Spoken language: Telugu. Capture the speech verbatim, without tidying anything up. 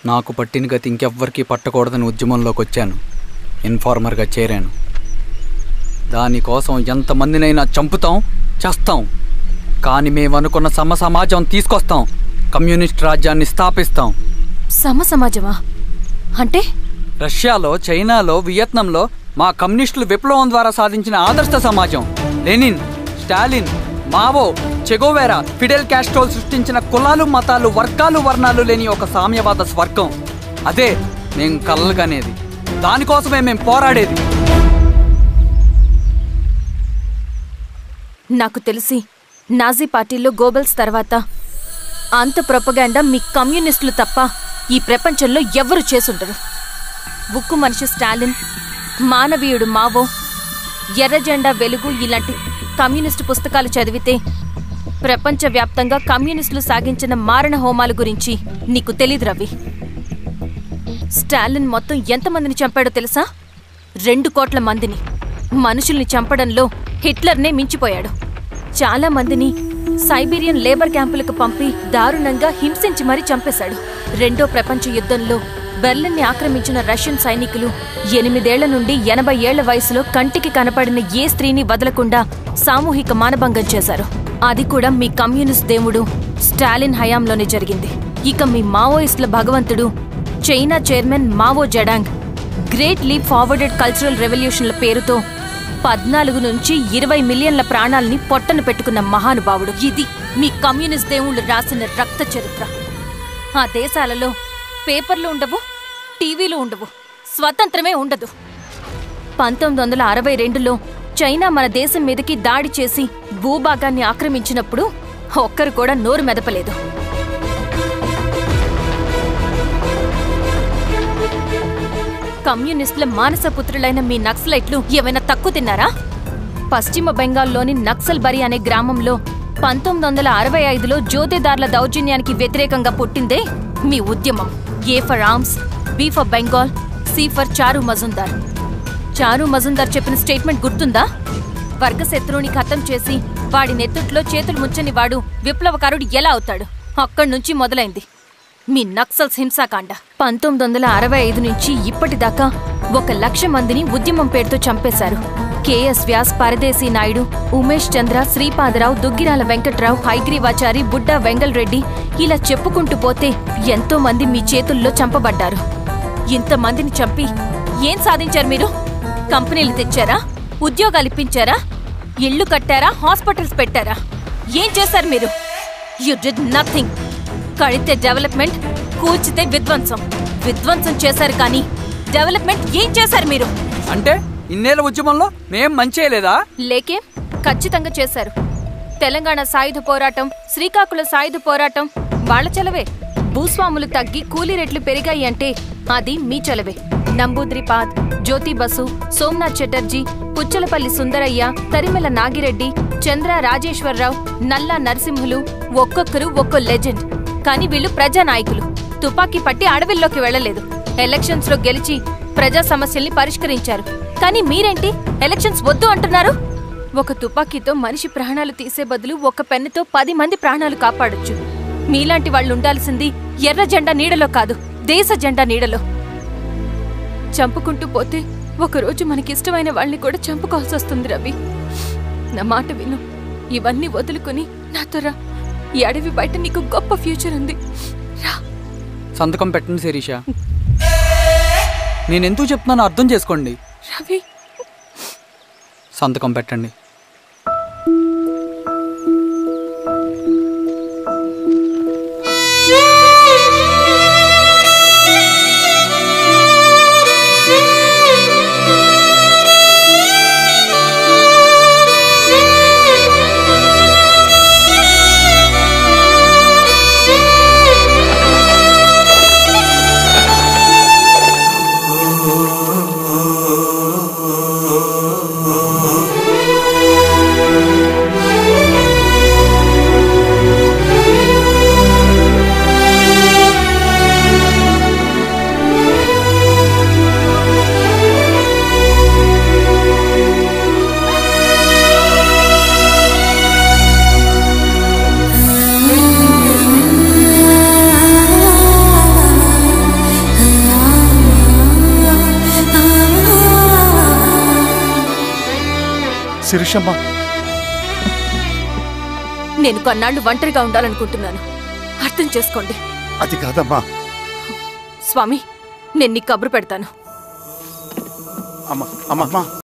నాకు పట్టిన గతి ఇంకెవ్వరికీ పట్టకూడదని ఉద్యమంలోకి వచ్చాను. ఇన్ఫార్మర్గా చేరాను. దానికోసం ఎంతమందినైనా చంపుతాం, చేస్తాం. కానీ మేమనుకున్న సమ సమాజం తీసుకొస్తాం. కమ్యూనిస్ట్ రాజ్యాన్ని స్థాపిస్తాం. సమ సమాజమా అంటే? రష్యాలో, చైనాలో, వియత్నంలో మా కమ్యూనిస్టులు విప్లవం ద్వారా సాధించిన ఆదర్శ సమాజం. Lenin, Stalin, Mao, Che Guevara, Fidel క్యాస్ట్రోల్ సృష్టించిన కులాలు, మతాలు, వర్గాలు, వర్ణాలు లేని ఒక సామ్యవాద స్వర్గం. అదే మేం కలలుగనేది. దానికోసమే మేం పోరాడేది. నాకు తెలిసి నాజీ పార్టీలో గోబెల్స్ తర్వాత అంత ప్రొపగాండా మీ కమ్యూనిస్టులు తప్ప ఈ ప్రపంచంలో ఎవరు చేసుండరు. ఉక్కు మనిషి స్టాలిన్, మానవీయుడు మావో, ఎర్రజెండా వెలుగు ఇలాంటి కమ్యూనిస్టు పుస్తకాలు చదివితే ప్రపంచవ్యాప్తంగా కమ్యూనిస్టులు సాగించిన మారణ హోమాల గురించి నీకు తెలీదు రవి. స్టాలిన్ మొత్తం ఎంతమందిని చంపాడో తెలుసా? రెండు కోట్ల మందిని. మనుషుల్ని చంపడంలో హిట్లర్నే మించిపోయాడు. చాలా మందిని సైబీరియన్ లేబర్ క్యాంపులకు పంపి దారుణంగా హింసించి మరీ చంపేశాడు. రెండో ప్రపంచ యుద్ధంలో బెర్లిన్ని ఆక్రమించిన రష్యన్ సైనికులు ఎనిమిదేళ్ల నుండి ఎనభై ఏళ్ల వయసులో కంటికి కనపడిన ఏ స్త్రీని వదలకుండా సామూహిక మానభంగం చేశారు. అది కూడా మీ కమ్యూనిస్ట్ దేవుడు స్టాలిన్ హయాంలోనే జరిగింది. ఇక మీ మావోయిస్టుల భగవంతుడు China chairman Mao Zedong great leap forward and cultural రెవల్యూషన్ల పేరుతో పద్నాలుగు నుంచి ఇరవై మిలియన్ల ప్రాణాలని పొట్టను పెట్టుకున్న మహానుభావుడు. ఇది మీ కమ్యూనిస్ట్ దేవుళ్ళు రాసిన రక్త చరిత్ర. ఆ దేశాలలో పేపర్లు ఉండవు, టీవీలు ఉండవు, స్వతంత్రమే ఉండదు. పంతొమ్మిది వందల అరవై రెండులో చైనా మన దేశం మీదకి దాడి చేసి భూభాగాన్ని ఆక్రమించినప్పుడు ఒక్కరు కూడా నోరు మెదపలేదు. కమ్యూనిస్టుల మానసపుత్రులైన మీ నక్సలైట్లు ఏమైనా తక్కువ తిన్నారా? పశ్చిమ బెంగాల్లోని నక్సల్బరి అనే గ్రామంలో పంతొమ్మిది వందల అరవై ఐదులో జోతేదార్ల దౌర్జన్యానికి వ్యతిరేకంగా పుట్టిందే మీ ఉద్యమం. A for arms, B for Bengal, C for Charu Majumdar. చారు మజుందార్ చెప్పిన స్టేట్మెంట్ గుర్తుందా? వర్గశత్రువుని ఖతం చేసి వాడి నెత్తుట్లో చేతులు ముంచని వాడు విప్లవకారుడు ఎలా అవుతాడు? అక్కడి నుంచి మొదలైంది మీ నక్సల్స్ హింసాకాండ. పంతొమ్మిది వందల అరవై ఐదు నుంచి ఇప్పటిదాకా ఒక లక్ష మందిని ఉద్యమం పేరుతో చంపేశారు. కేఎస్ వ్యాస్, పరదేశీ నాయుడు, ఉమేష్ చంద్ర, శ్రీపాదరావు, దుగ్గిరాల వెంకట్రావు, హైగ్రీవాచారి, బుడ్డా వెంగల్ రెడ్డి ఇలా చెప్పుకుంటూ పోతే ఎంతో మంది మీ చేతుల్లో చంపబడ్డారు. ఇంతమందిని చంపి ఏం సాధించారు మీరు? కంపెనీలు తెచ్చారా? ఉద్యోగాలు ఇప్పించారా? ఇళ్లు కట్టారా? హాస్పిటల్స్ పెట్టారా? ఏం చేశారు మీరు? You did nothing. కడితే డెవలప్మెంట్, కూల్చితే విధ్వంసం. విధ్వంసం చేశారు కానీ డెవలప్మెంట్ ఏం చేశారు మీరు? అంటే ఇన్నేళ్ల ఉద్యమంలో మేం మంచేయలేదా? లేకే, ఖచ్చితంగా చేశారు. తెలంగాణ సాయుధ పోరాటం, శ్రీకాకుళ సాయుధ పోరాటం వాళ్ళ చలవే. భూస్వాములు తగ్గి కూలీ రేట్లు పెరిగాయి అంటే అది మీ చలవే. నంబూద్రిపాద్, జ్యోతి బసు, సోమనాథ్ చటర్జీ, పుచ్చలపల్లి సుందరయ్య, తరిమెల నాగిరెడ్డి, చంద్ర రాజేశ్వరరావు, నల్లా నరసింహులు ఒక్కొక్కరు ఒక్కో లెజెండ్. కానీ వీళ్ళు ప్రజానాయకులు. తుపాకీ పట్టి అడవిల్లోకి వెళ్లలేదు. ఎలక్షన్స్ లో గెలిచి ప్రజా సమస్యల్ని పరిష్కరించారు. కానీ మీరేంటి ఎలక్షన్స్ వద్దు అంటున్నారు? ఒక తుపాకీతో మనిషి ప్రాణాలు తీసే బదులు ఒక పెన్నుతో పది మంది ప్రాణాలు కాపాడొచ్చు. మీలాంటి వాళ్ళు ఉండాల్సింది ఎర్ర జెండా నీడలో కాదు, దేశ జెండా నీడలో. చంపుకుంటూ పోతే ఒకరోజు మనకిష్టమైన వాళ్ళని కూడా చంపుకోవాల్సి వస్తుంది రవి. నా మాట విను. ఇవన్నీ వదులుకుని నాతో రా. ఈ అడవి బయట నీకు గొప్ప ఫ్యూచర్ ఉంది. రా. సంతకం పెట్టండి శిరీష. నేనెందుకు చెప్తున్నానో అర్థం చేసుకోండి. రవి, సంతకం పెట్టండి. శిరీషమ్మ, నేను కొన్నాళ్ళు ఒంటరిగా ఉండాలనుకుంటున్నాను, అర్థం చేసుకోండి. అది కాదమ్మా. స్వామి, నేను నీ కబురు పెడతాను. అమ్మా అమ్మా